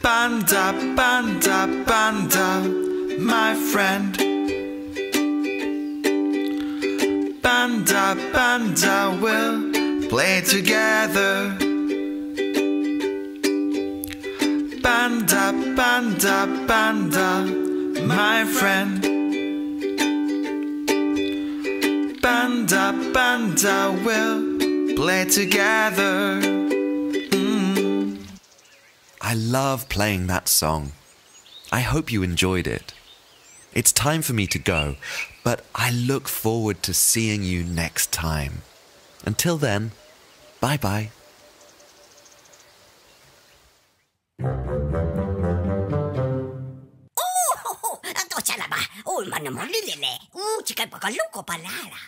Panda, panda, panda, my friend. Panda, panda, we'll play together. Panda, panda, panda, my friend. Panda, panda, we'll play together. I love playing that song. I hope you enjoyed it. It's time for me to go, but I look forward to seeing you next time. Until then, bye-bye. Ito siya na ba? Man naman lilili. Chikay pagkaluko palala.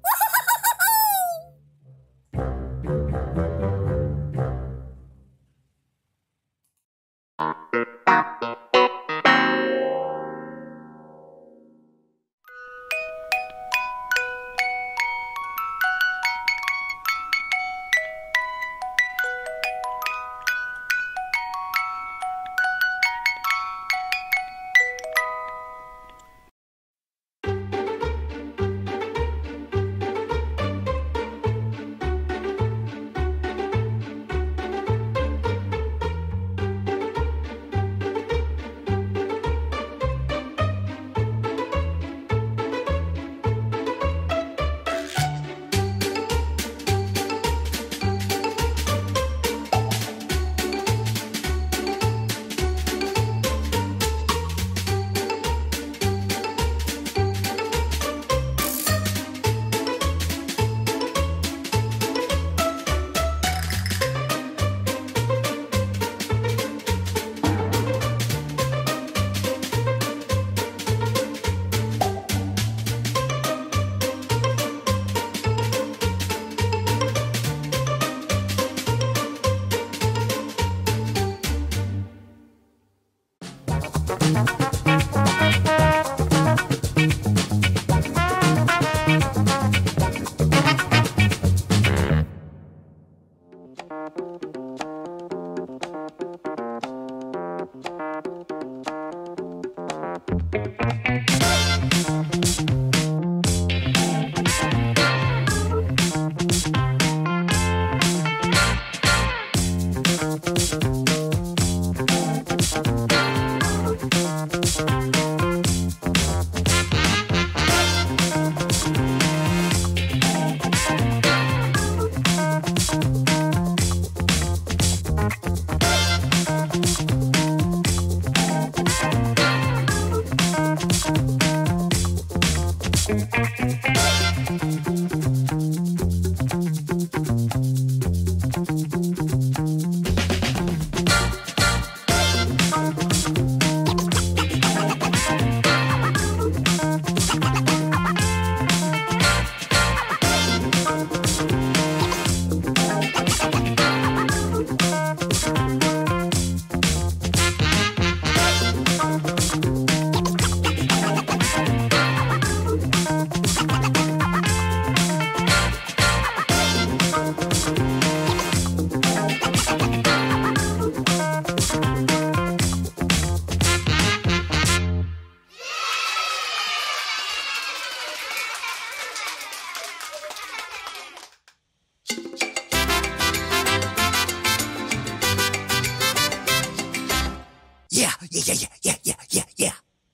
Yeah.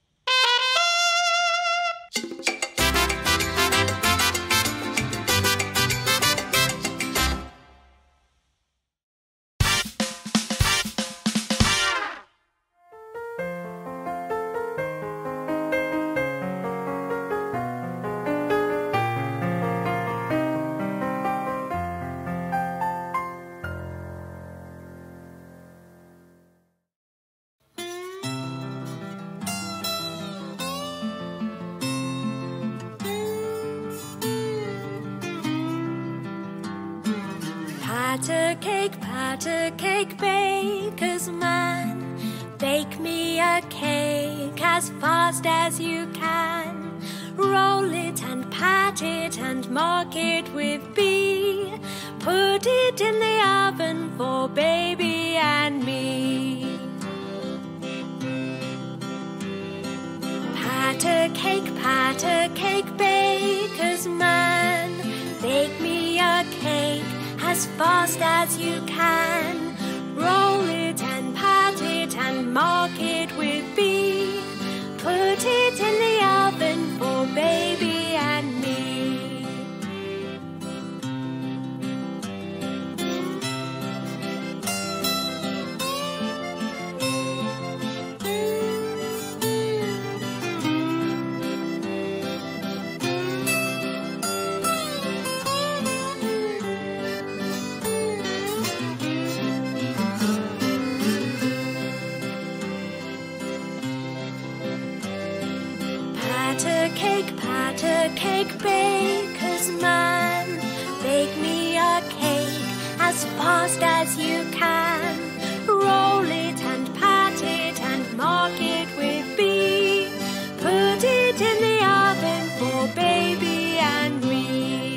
Patter cake, baker's man. Bake me a cake as fast as you can. Roll it and pat it and mark it with B. Put it in the oven for baby and me. cake, baker's man. Bake me a cake as fast as you can. Roll it and pat it and mark it with B. Put it in the oven for baby and me. Pat a cake, baker's man. Bake me a cake as fast as you can. Roll it and pat it and mark it with B. Put it in the oven for baby and me.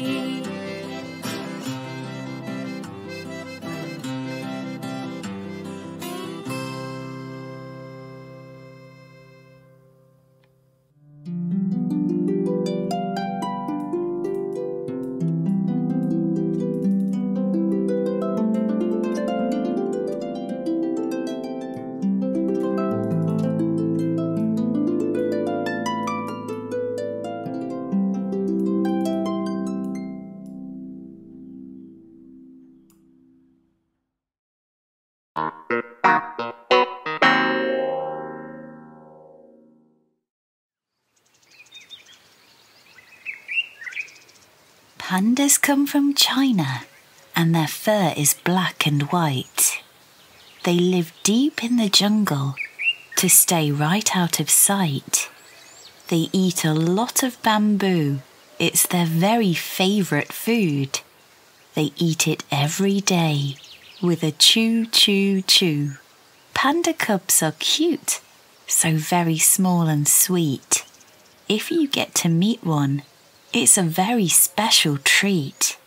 Pandas come from China, and their fur is black and white. They live deep in the jungle to stay right out of sight. They eat a lot of bamboo. It's their very favourite food. They eat it every day with a chew, chew, chew. Panda cubs are cute, so very small and sweet. If you get to meet one, it's a very special treat.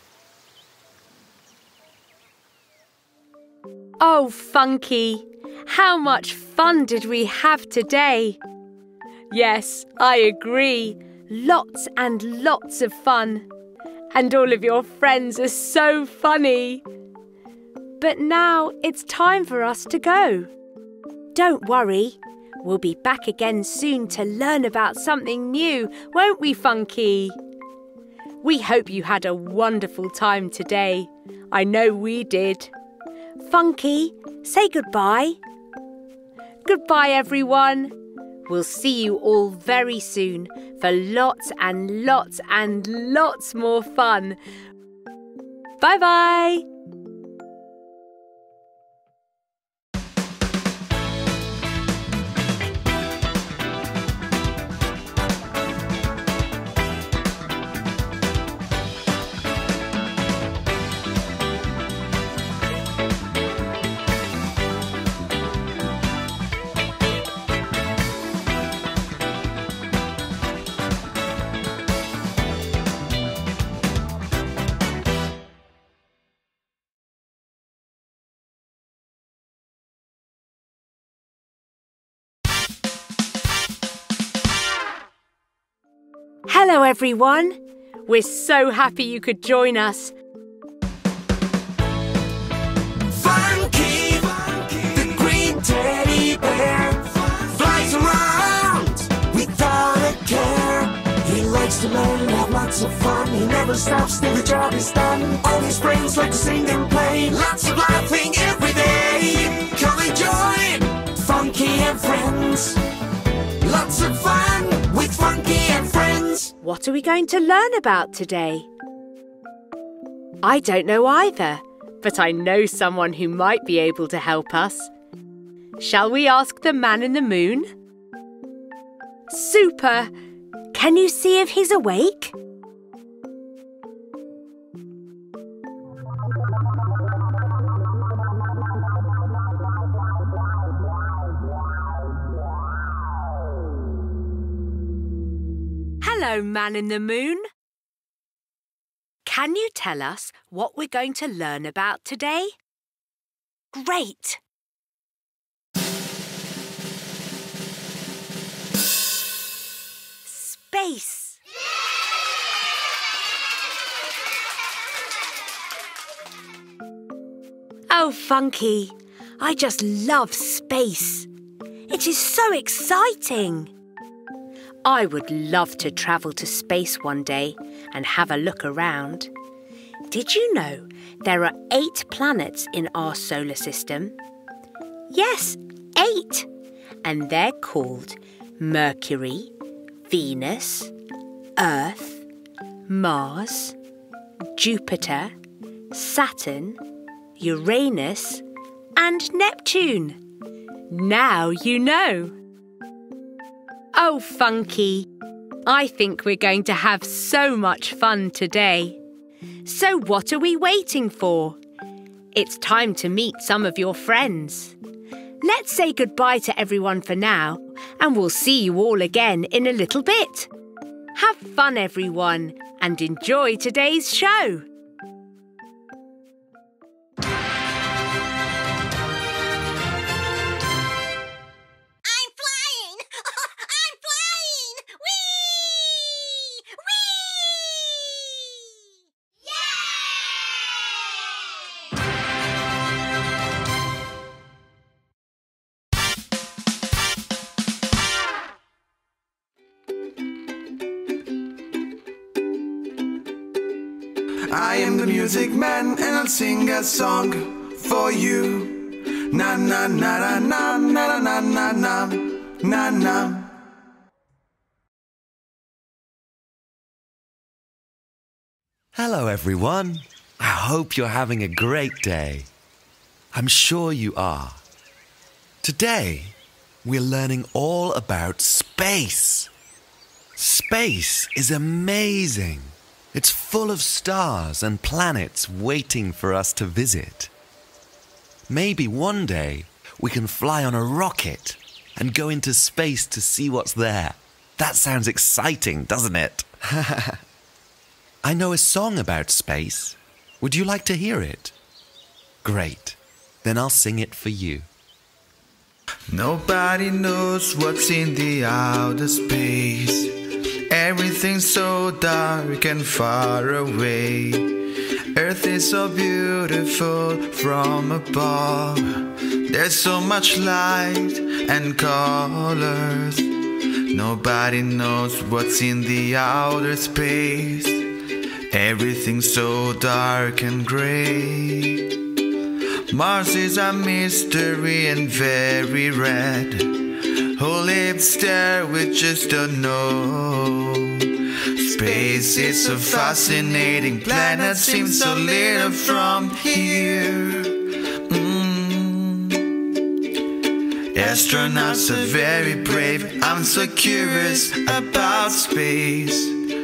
Oh, Funky, how much fun did we have today? Yes, I agree. Lots and lots of fun. And all of your friends are so funny. But now it's time for us to go. Don't worry. We'll be back again soon to learn about something new, won't we, Funky? We hope you had a wonderful time today. I know we did. Funky, say goodbye. Goodbye, everyone. We'll see you all very soon for lots and lots and lots more fun. Bye-bye. Hello, everyone. We're so happy you could join us. Funky, the green teddy bear, flies around without a care. He likes to learn and have lots of fun. He never stops till the job is done. All his friends like to sing and play. Lots of laughing every day. Come and join Funky and Friends. Lots of fun with Funky and Friends. What are we going to learn about today? I don't know either, but I know someone who might be able to help us. Shall we ask the man in the moon? Super! Can you see if he's awake? Hello, man in the moon. Can you tell us what we're going to learn about today? Great! Oh, Funky, I just love space. It is so exciting. I would love to travel to space one day and have a look around. Did you know there are 8 planets in our solar system? Yes, 8. And they're called Mercury, Venus, Earth, Mars, Jupiter, Saturn, Uranus, and Neptune. Now you know. Oh, Funky, I think we're going to have so much fun today. So what are we waiting for? It's time to meet some of your friends. Let's say goodbye to everyone for now, and we'll see you all again in a little bit. Have fun, everyone, and enjoy today's show. I'm flying! I'm flying! Whee! Whee! I am the music man and I'll sing a song for you. Na na na na na na na na na na na. Hello, everyone. I hope you're having a great day. I'm sure you are. Today, we're learning all about space. Space is amazing. It's full of stars and planets waiting for us to visit. Maybe one day we can fly on a rocket and go into space to see what's there. That sounds exciting, doesn't it? I know a song about space. Would you like to hear it? Great. Then I'll sing it for you. Nobody knows what's in the outer space. Everything's so dark and far away. Earth is so beautiful from above. There's so much light and colors. Nobody knows what's in the outer space. Everything's so dark and gray. Mars is a mystery and very red. Who lives there we just don't know. Space is so fascinating. Planets seem so little from here. Astronauts are very brave. I'm so curious about space.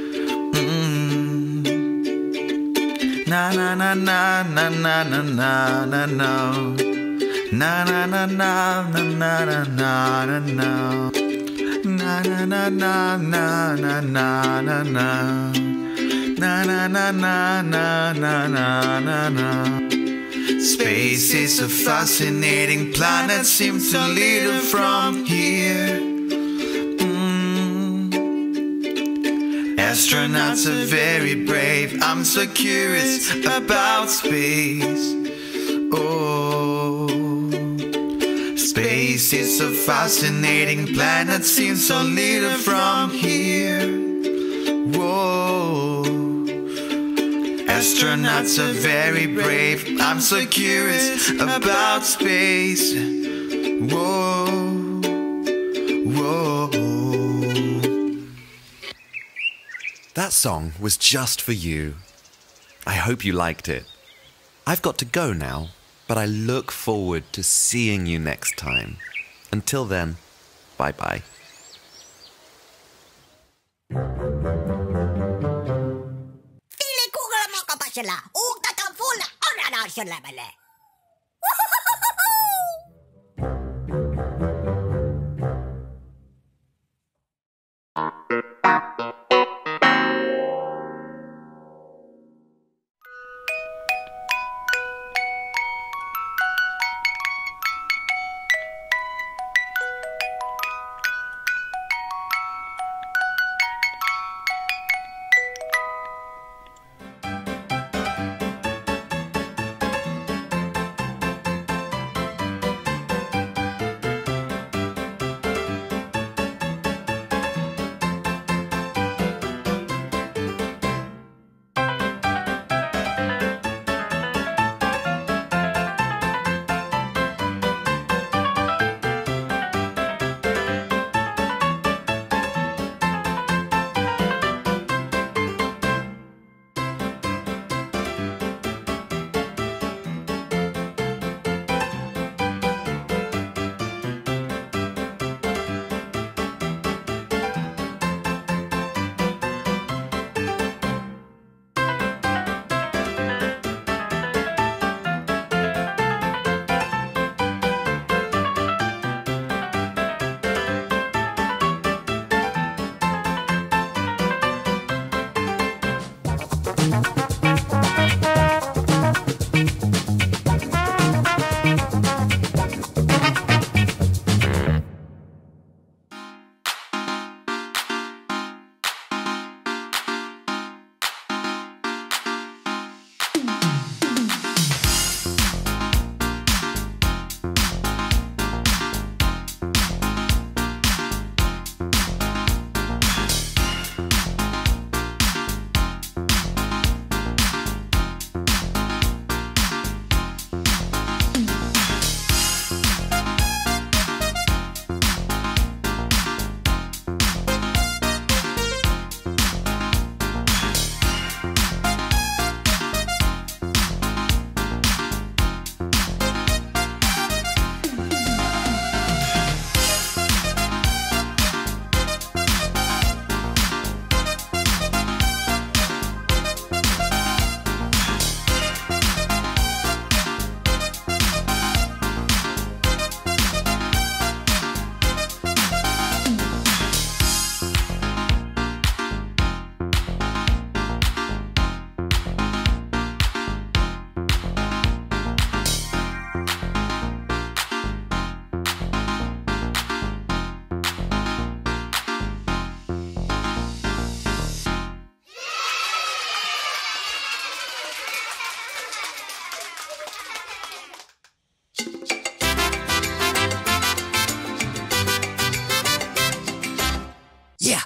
Na na na na na na na na na na. Na na na na na na na na na na. Na na na na na na na na na. Na na na na na na na na na. Space is so fascinating. Planets seem so little from here. Astronauts are very brave. I'm so curious about space. Oh, space is so fascinating. Planets seem so little from here. Whoa, astronauts are very brave. I'm so curious about space. Whoa, whoa. That song was just for you. I hope you liked it. I've got to go now, but I look forward to seeing you next time. Until then, bye-bye. Tili kugala mga kapasila. Ug tatamfula. Ona na sila bale. Yeah.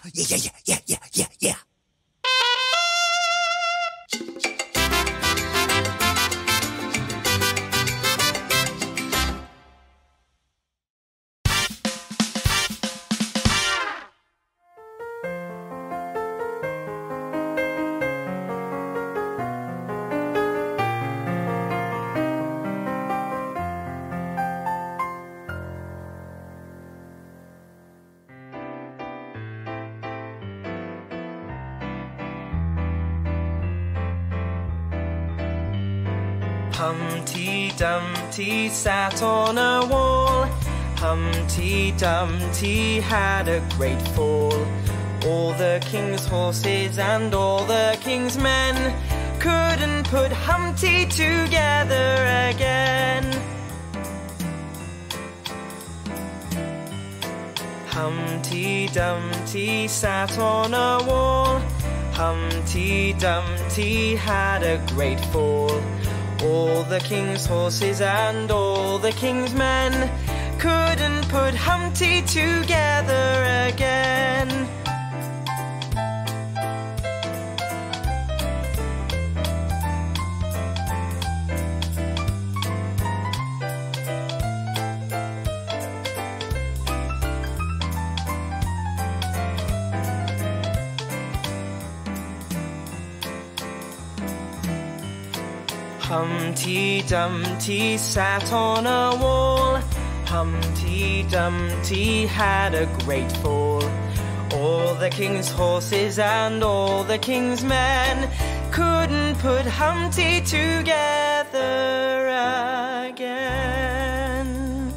Humpty Dumpty sat on a wall. Humpty Dumpty had a great fall. All the king's horses and all the king's men couldn't put Humpty together again. Humpty Dumpty sat on a wall. Humpty Dumpty had a great fall. All the king's horses and all the king's men couldn't put Humpty together again. Humpty Dumpty sat on a wall. Humpty Dumpty had a great fall. All the king's horses and all the king's men couldn't put Humpty together again.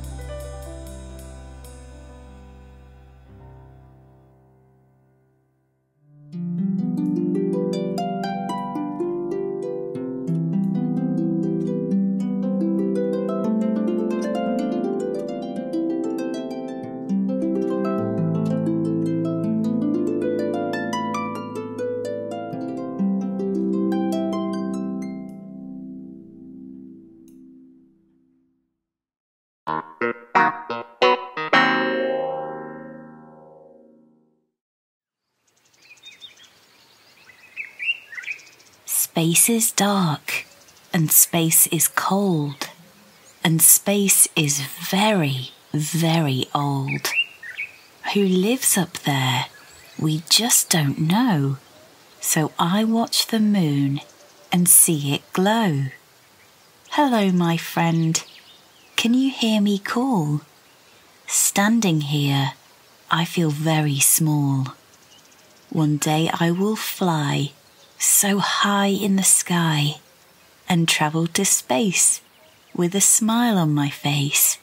Space is dark, and space is cold, and space is very, very old. Who lives up there? We just don't know. So I watch the moon and see it glow. Hello, my friend. Can you hear me call? Standing here, I feel very small. One day I will fly so high in the sky and travel to space with a smile on my face.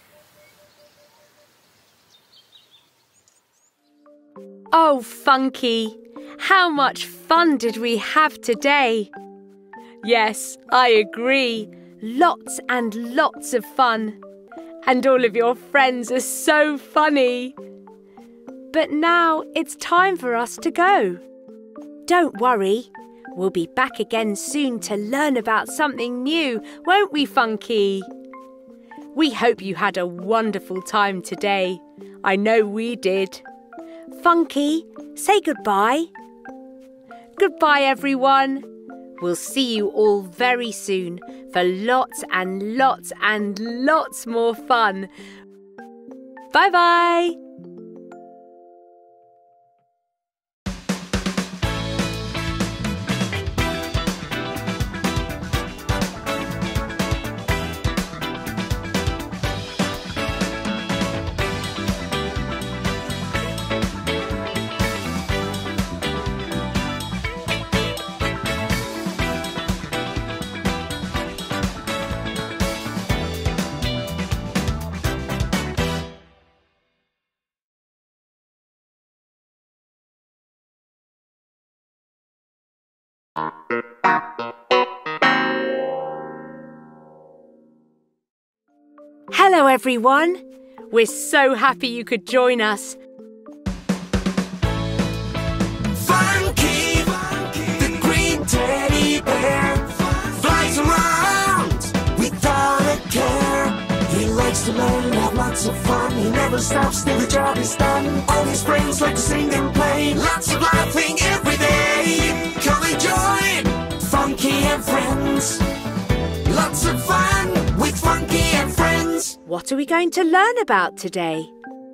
Oh, Funky, how much fun did we have today? Yes, I agree. Lots and lots of fun. And all of your friends are so funny. But now it's time for us to go. Don't worry. We'll be back again soon to learn about something new, won't we, Funky? We hope you had a wonderful time today. I know we did. Funky, say goodbye. Goodbye, everyone. We'll see you all very soon for lots and lots and lots more fun. Bye-bye. Hello, everyone. We're so happy you could join us. Funky, the green teddy bear, flies around without a care. He likes likes to learn, have lots of fun. He never stops till the job is done. All his friends like to sing and play. Lots of laughing every day. Come and join Funky and Friends. Lots of fun with Funky and Friends. What are we going to learn about today?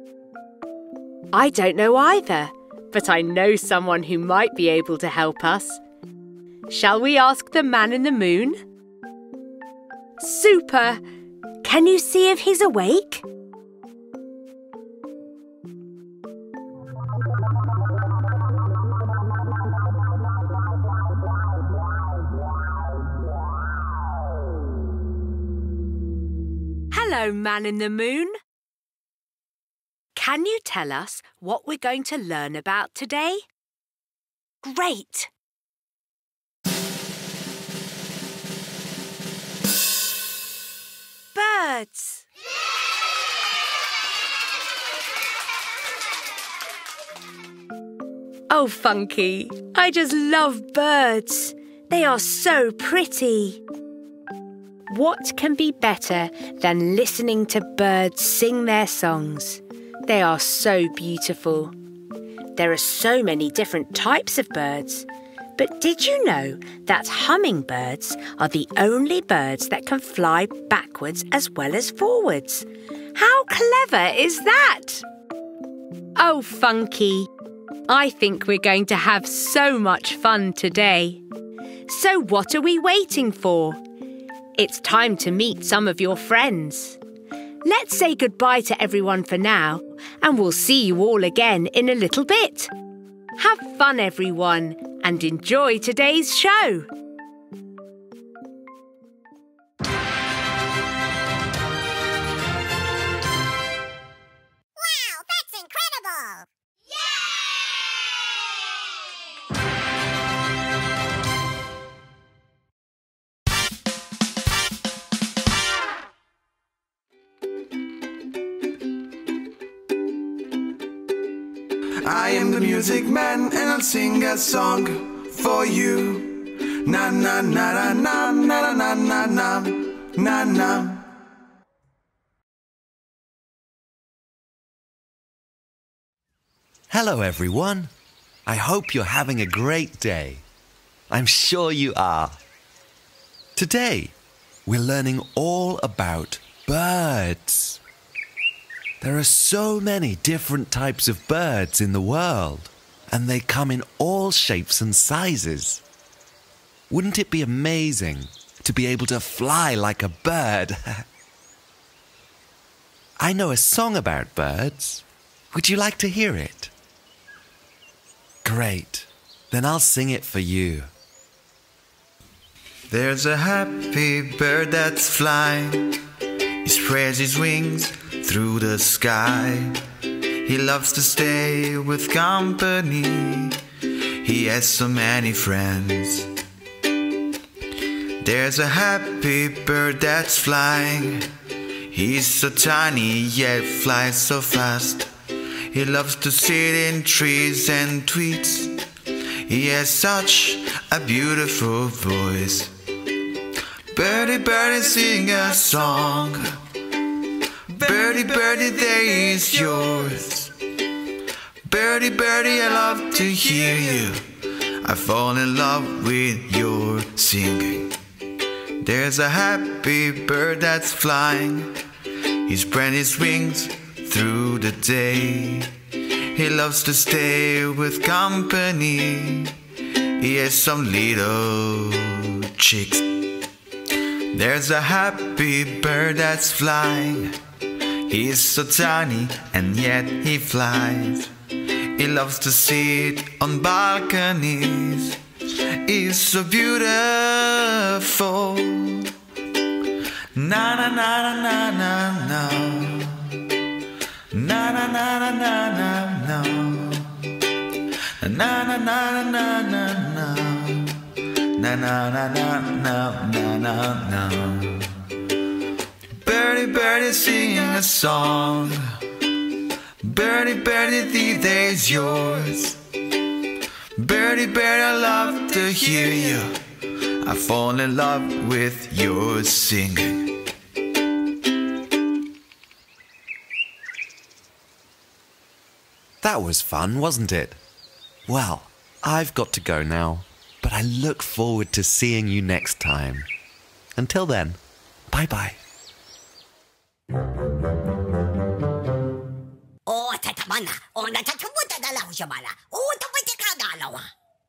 I don't know either, but I know someone who might be able to help us. Shall we ask the man in the moon? Super! Can you see if he's awake? Hello, man in the moon. Can you tell us what we're going to learn about today? Great! Birds! Oh, Funky, I just love birds. They are so pretty. What can be better than listening to birds sing their songs? They are so beautiful. There are so many different types of birds. But did you know that hummingbirds are the only birds that can fly backwards as well as forwards? How clever is that? Oh, Funky, I think we're going to have so much fun today. So what are we waiting for? It's time to meet some of your friends. Let's say goodbye to everyone for now, and we'll see you all again in a little bit. Have fun, everyone, and enjoy today's show. Wow, that's incredible! I am the music man and I'll sing a song for you. Na na na na na na na na na na na. Hello, everyone. I hope you're having a great day. I'm sure you are. Today, we're learning all about birds. There are so many different types of birds in the world, and they come in all shapes and sizes. Wouldn't it be amazing to be able to fly like a bird? I know a song about birds. Would you like to hear it? Great. Then I'll sing it for you. There's a happy bird that's flying. He spreads his wings through the sky. He loves to stay with company. He has so many friends. There's a happy bird that's flying. He's so tiny yet flies so fast. He loves to sit in trees and tweets. He has such a beautiful voice. Birdie, birdie, sing a song. Birdie, birdie, there is yours. Birdie, birdie, I love to hear you. I fall in love with your singing. There's a happy bird that's flying. He spread his wings through the day. He loves to stay with company. He has some little chicks. There's a happy bird that's flying. He's so tiny and yet he flies. He loves to sit on balconies. He's so beautiful. Na na na na na na na. Na na na na na na na. Na na na na na na. Na na na na na na na. Birdie, birdie, singing a song. Birdie, birdie, the day's yours. Birdie, birdie, I love to hear you. I fall in love with your singing. That was fun, wasn't it? Well, I've got to go now, but I look forward to seeing you next time. Until then, bye-bye. tatamana. Natatambuta na lang siya mala. Tapos ka dalawa.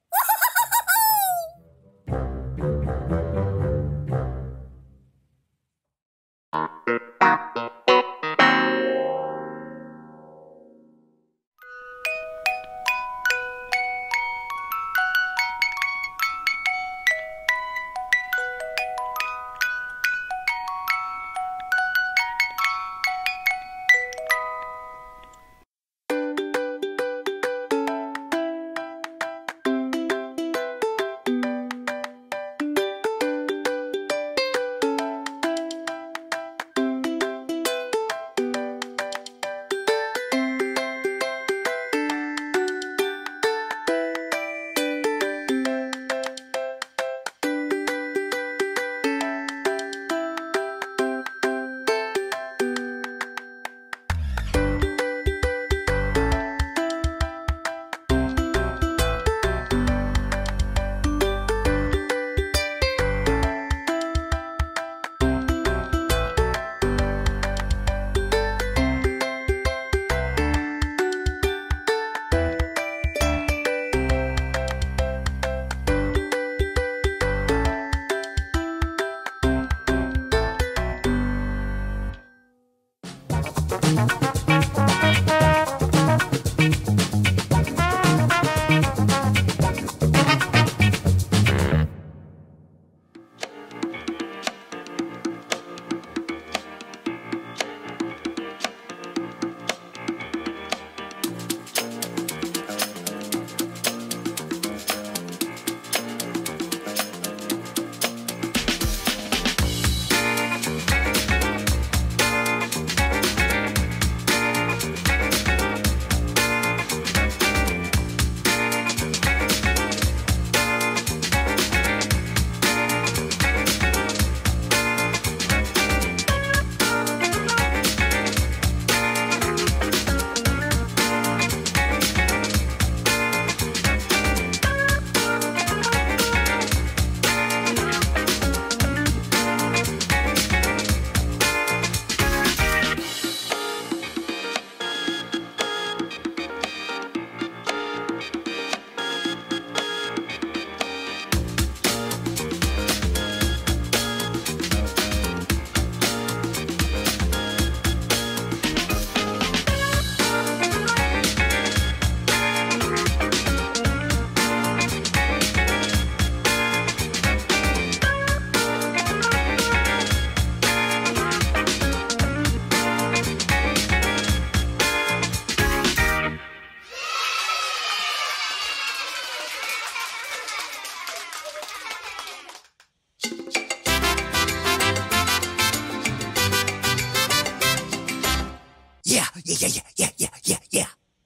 Yeah.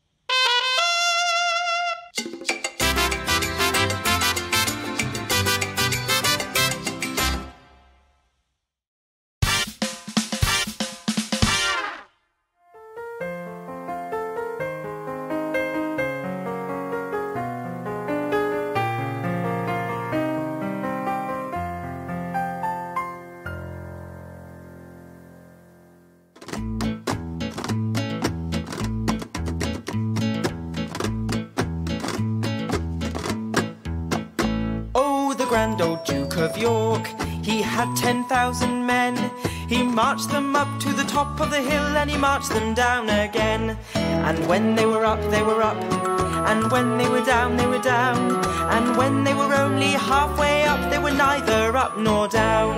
Grand old Duke of York, he had 10,000 men. He marched them up to the top of the hill and he marched them down again. And when they were up, they were up, and when they were down, they were down, and when they were only halfway up, they were neither up nor down.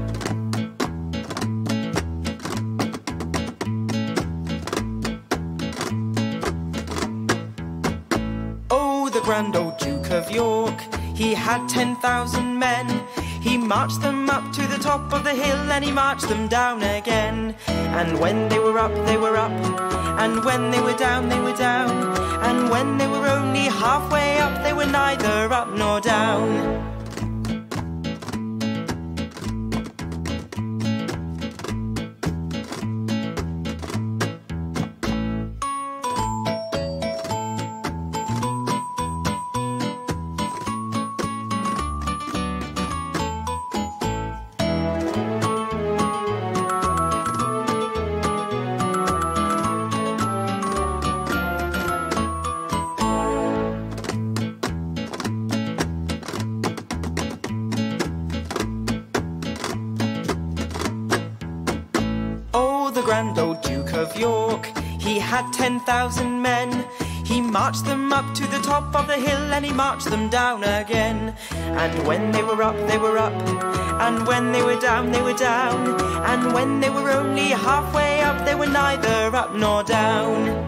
Oh, the grand old Duke of York, he had 10,000 men. He marched them up to the top of the hill and he marched them down again. And when they were up, they were up, and when they were down, they were down, and when they were only halfway up, they were neither up nor down. of York. He had 10,000 men. He marched them up to the top of the hill, and he marched them down again. And when they were up, they were up, and when they were down, they were down, and when they were only halfway up, they were neither up nor down.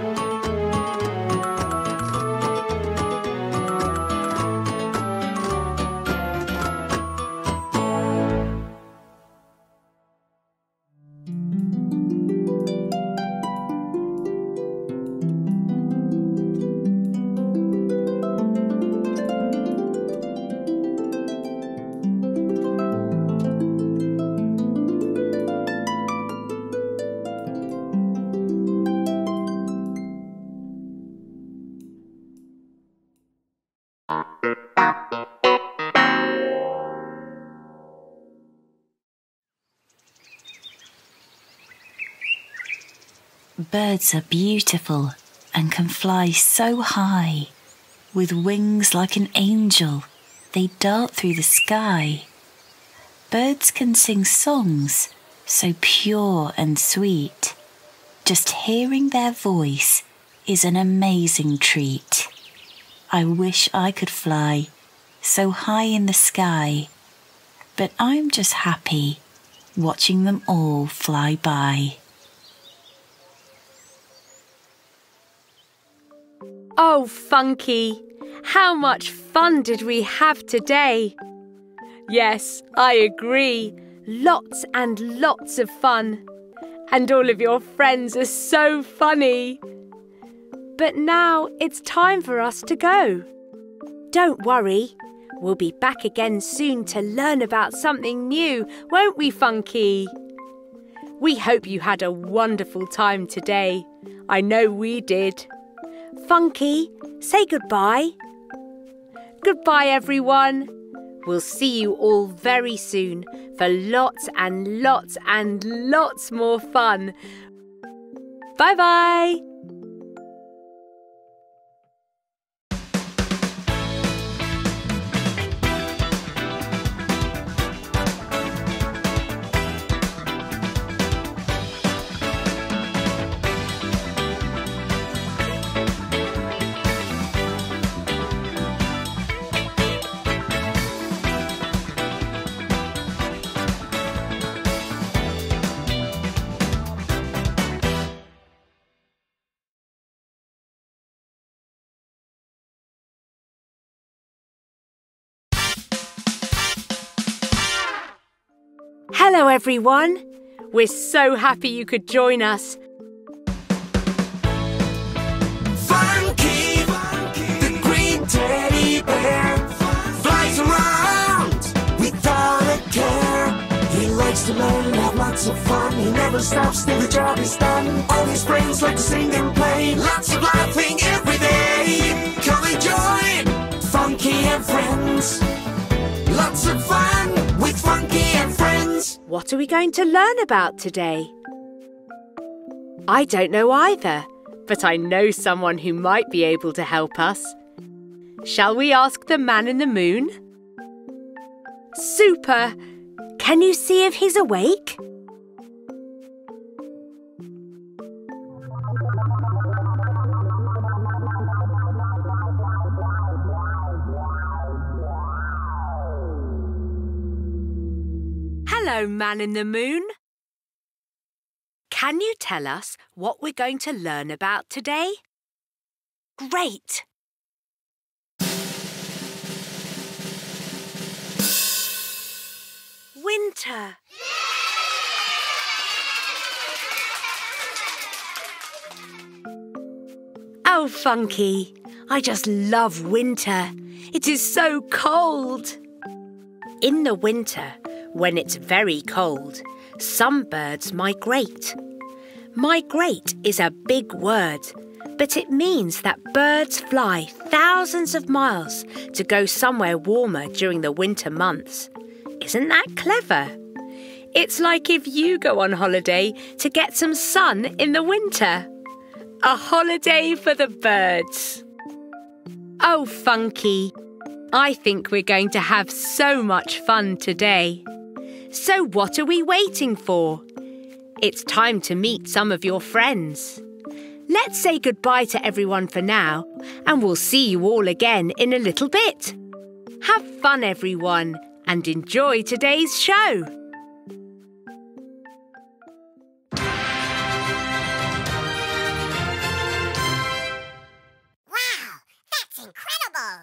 Birds are beautiful and can fly so high. With wings like an angel, they dart through the sky. Birds can sing songs so pure and sweet. Just hearing their voice is an amazing treat. I wish I could fly so high in the sky, but I'm just happy watching them all fly by. Oh, Funky, how much fun did we have today? Yes, I agree. Lots and lots of fun. And all of your friends are so funny. But now it's time for us to go. Don't worry, we'll be back again soon to learn about something new, won't we, Funky? We hope you had a wonderful time today. I know we did. Funky, say goodbye. Goodbye, everyone. We'll see you all very soon for lots and lots and lots more fun. Bye-bye. Hello, everyone. We're so happy you could join us. Funky, the green teddy bear, flies around without a care. He likes to learn and have lots of fun. He never stops till the job is done. All his friends like to sing and play. Lots of laughing every day. Come and join Funky and Friends. Lots of fun with Funky and Friends. What are we going to learn about today? I don't know either, but I know someone who might be able to help us. Shall we ask the man in the moon? Super! Can you see if he's awake? Hello, man in the moon. Can you tell us what we're going to learn about today? Great! Winter. Oh, Funky, I just love winter. It is so cold. In the winter, when it's very cold, some birds migrate. Migrate is a big word, but it means that birds fly thousands of miles to go somewhere warmer during the winter months. Isn't that clever? It's like if you go on holiday to get some sun in the winter. A holiday for the birds. Oh, Funky, I think we're going to have so much fun today. So what are we waiting for? it's time to meet some of your friends. Let's say goodbye to everyone for now, and we'll see you all again in a little bit. Have fun, everyone, and enjoy today's show. Wow, that's incredible!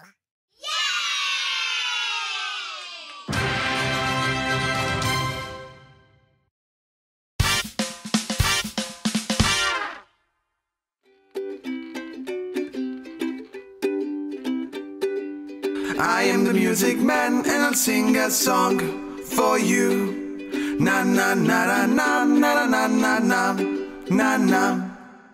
I am the music man and I'll sing a song for you. Na na na na na na na na na na na.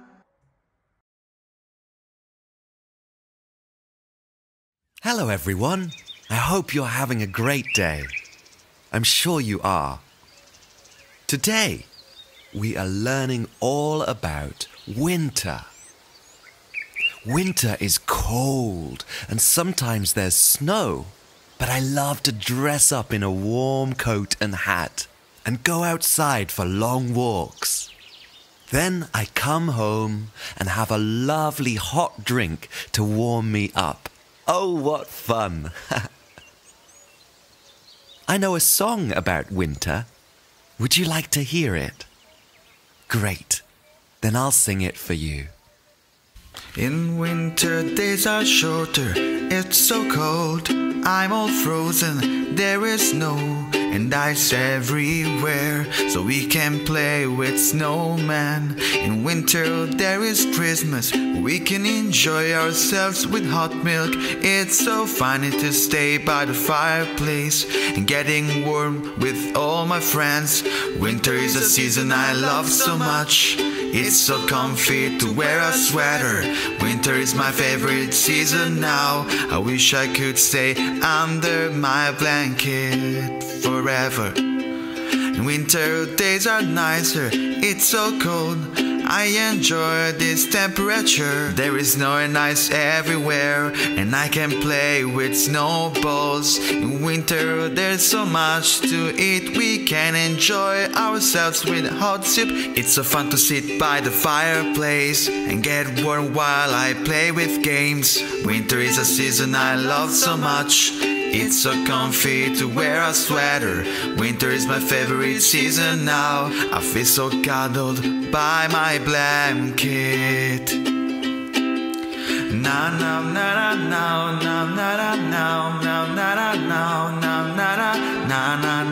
Hello, everyone. I hope you're having a great day. I'm sure you are. Today, we are learning all about winter. Winter is cold and sometimes there's snow, but I love to dress up in a warm coat and hat and go outside for long walks. Then I come home and have a lovely hot drink to warm me up. Oh, what fun! I know a song about winter. Would you like to hear it? Great. Then I'll sing it for you. In winter days are shorter, it's so cold, I'm all frozen, there is snow and ice everywhere, so we can play with snowman. In winter there is Christmas, we can enjoy ourselves with hot milk. It's so funny to stay by the fireplace and getting warm with all my friends. Winter is a season I love so much. It's so comfy to wear a sweater. Winter is my favorite season now. I wish I could stay under my blanket forever. And winter days are nicer, it's so cold, I enjoy this temperature. There is snow and ice everywhere, and I can play with snowballs. In winter there's so much to eat, we can enjoy ourselves with hot soup. It's so fun to sit by the fireplace and get warm while I play with games. Winter is a season I love so much. It's so comfy to wear a sweater. Winter is my favorite season now. I feel so cuddled by my blanket. Na na na na na na na na na na na na na na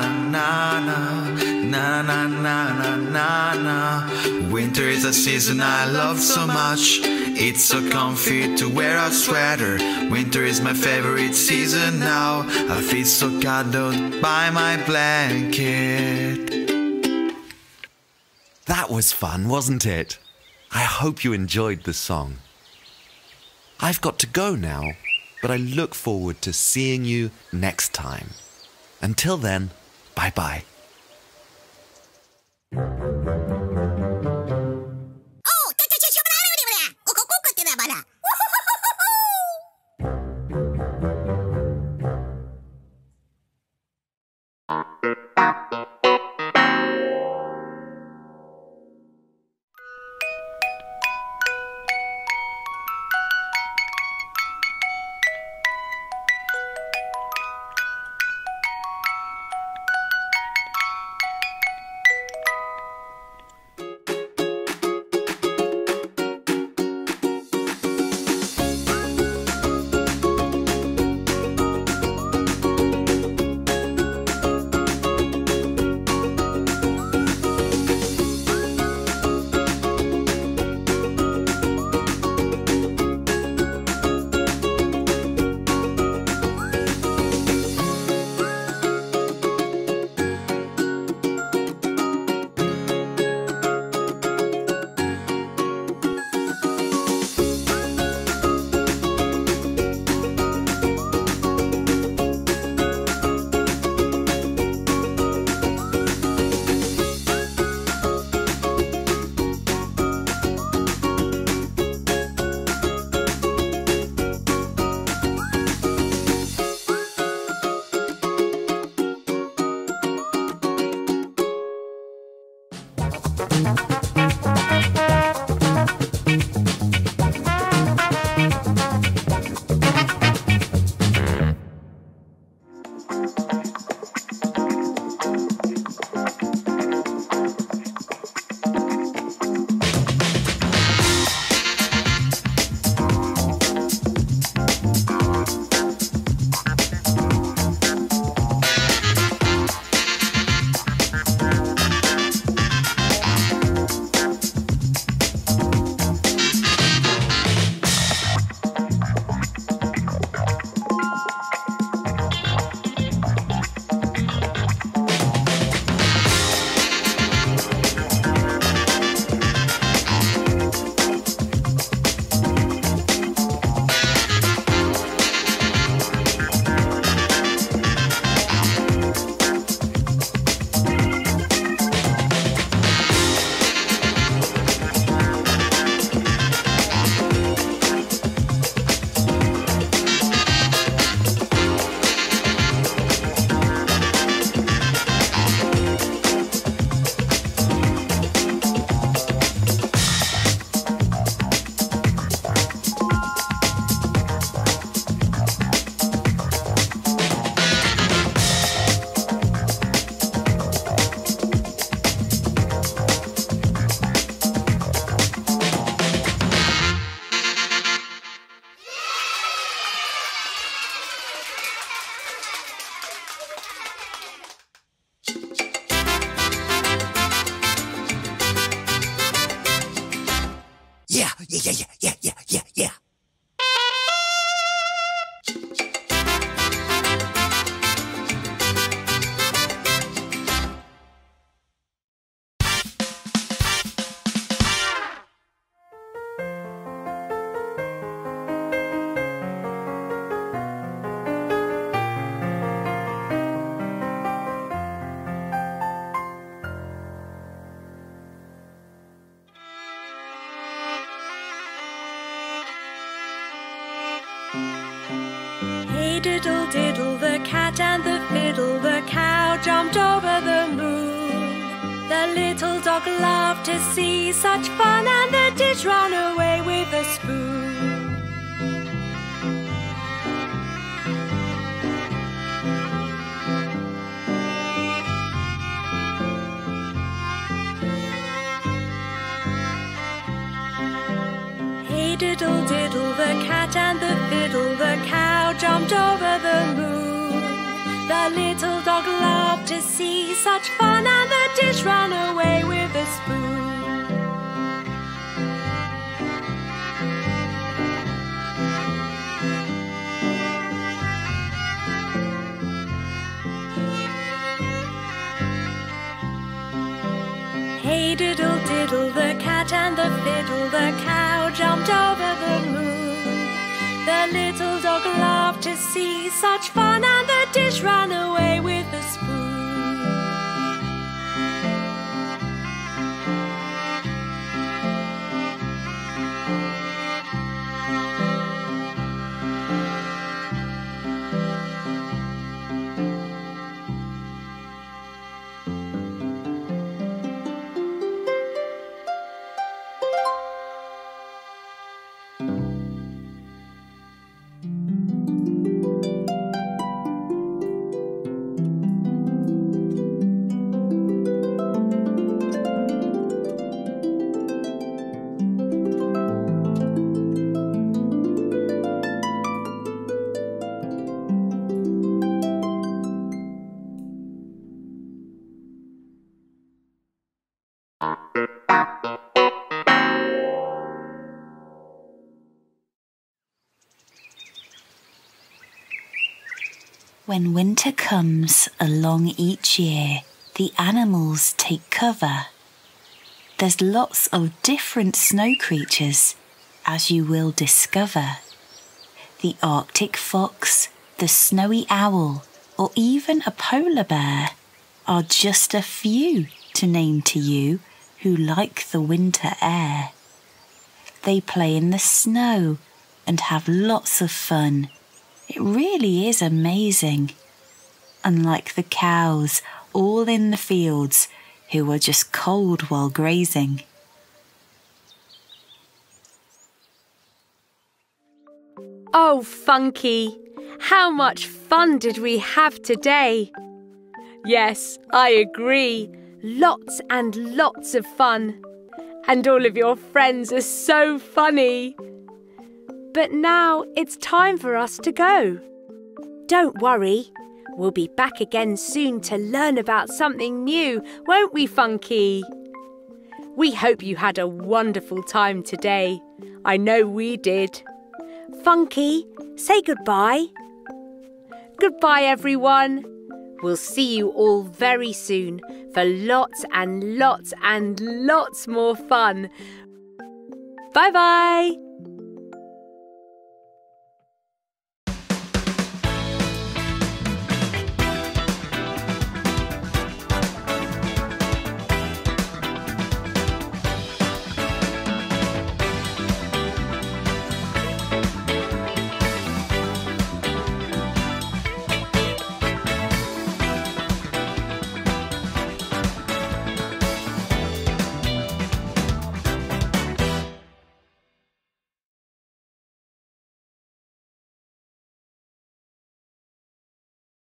na na na. Winter is a season I love so much. It's so comfy to wear a sweater. Winter is my favorite season now. I feel so cuddled by my blanket. That was fun, wasn't it? I hope you enjoyed the song. I've got to go now, but I look forward to seeing you next time. Until then, bye-bye. Hey diddle diddle, the cat and the fiddle, the cow jumped over the moon. The little dog laughed to see such fun, and the dish ran away with a spoon. Hey diddle diddle, the cat and the fiddle, the cow jumped over the moon. The little dog loved to see such fun, and the dish ran away with a spoon. Hey diddle diddle, the cat and the fiddle, the cow jumped over the moon. The little dog loved to see such fun, and the dish ran away with a spoon. When winter comes along each year, the animals take cover. There's lots of different snow creatures, as you will discover. The Arctic fox, the snowy owl, or even a polar bear are just a few to name to you who like the winter air. They play in the snow and have lots of fun. It really is amazing. Unlike the cows all in the fields who are just cold while grazing. Oh, Funky, how much fun did we have today? Yes, I agree. Lots and lots of fun. And all of your friends are so funny. But now it's time for us to go. Don't worry, we'll be back again soon to learn about something new, won't we, Funky? We hope you had a wonderful time today. I know we did. Funky, say goodbye. Goodbye, everyone. We'll see you all very soon for lots and lots and lots more fun. Bye-bye.